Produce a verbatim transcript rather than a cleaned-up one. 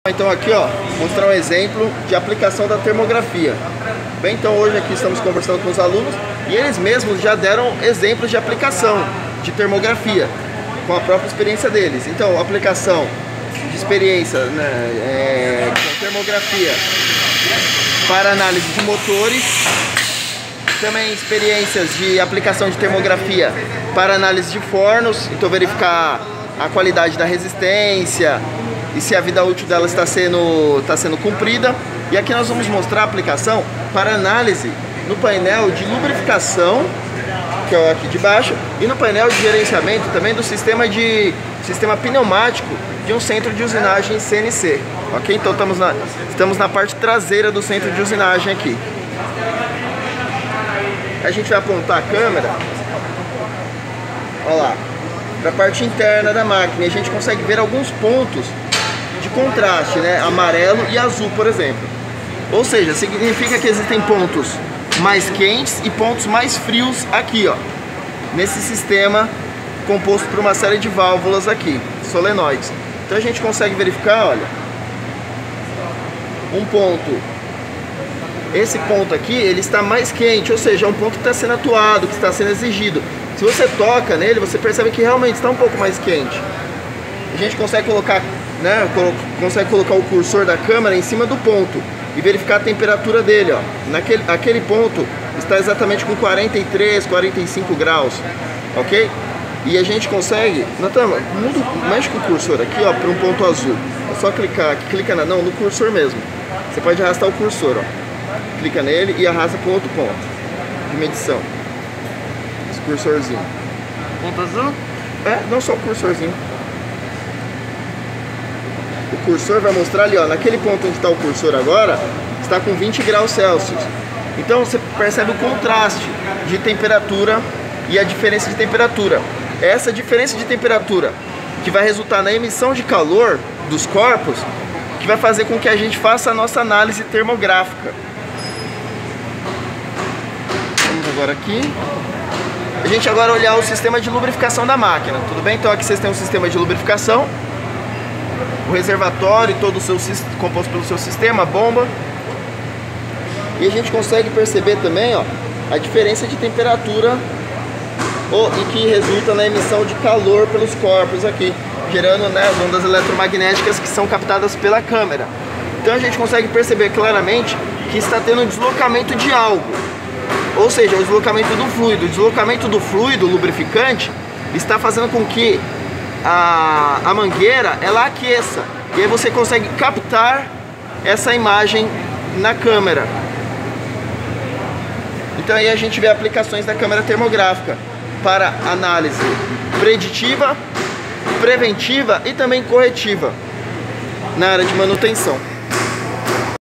Então aqui, ó, mostrar um exemplo de aplicação da termografia. Bem, então hoje aqui estamos conversando com os alunos e eles mesmos já deram exemplos de aplicação de termografia com a própria experiência deles. Então, aplicação de experiência, né, é, com termografia para análise de motores, também experiências de aplicação de termografia para análise de fornos, então verificar a qualidade da resistência e se a vida útil dela está sendo, está sendo cumprida. E aqui nós vamos mostrar a aplicação para análise no painel de lubrificação, que é aqui de baixo, e no painel de gerenciamento também do sistema, de, sistema pneumático de um centro de usinagem C N C. Ok? Então estamos na, estamos na parte traseira do centro de usinagem aqui. A gente vai apontar a câmera, olha lá, para a parte interna da máquina e a gente consegue ver alguns pontos de contraste, né? Amarelo e azul, por exemplo. Ou seja, significa que existem pontos mais quentes e pontos mais frios aqui, ó, nesse sistema composto por uma série de válvulas aqui, solenoides. Então a gente consegue verificar, olha, um ponto, esse ponto aqui, ele está mais quente, ou seja, é um ponto que está sendo atuado, que está sendo exigido. Se você toca nele, você percebe que realmente está um pouco mais quente. A gente consegue colocar, né, consegue colocar o cursor da câmera em cima do ponto e verificar a temperatura dele, ó. Naquele aquele ponto está exatamente com quarenta e três, quarenta e cinco graus, ok? E a gente consegue, Natan, muda, mexe com o cursor aqui, ó, para um ponto azul. É só clicar aqui, clica na, não, no cursor mesmo. Você pode arrastar o cursor, ó. Clica nele e arrasta para outro ponto de medição. Esse cursorzinho. Ponto azul? É, não só o cursorzinho. O cursor vai mostrar ali, ó, naquele ponto onde está o cursor agora, está com vinte graus Celsius. Então você percebe o contraste de temperatura e a diferença de temperatura. Essa diferença de temperatura que vai resultar na emissão de calor dos corpos, que vai fazer com que a gente faça a nossa análise termográfica. Vamos agora aqui. A gente agora olhar o sistema de lubrificação da máquina, tudo bem? Então aqui vocês têm um sistema de lubrificação, o reservatório, todo o seu composto pelo seu sistema, a bomba. E a gente consegue perceber também, ó, a diferença de temperatura oh, e que resulta na emissão de calor pelos corpos aqui, gerando, né, as ondas eletromagnéticas que são captadas pela câmera. Então a gente consegue perceber claramente que está tendo um deslocamento de algo, ou seja, o deslocamento do fluido. O deslocamento do fluido lubrificante está fazendo com que a, a mangueira ela aqueça, e aí você consegue captar essa imagem na câmera. Então aí a gente vê aplicações da câmera termográfica para análise preditiva, preventiva e também corretiva na área de manutenção.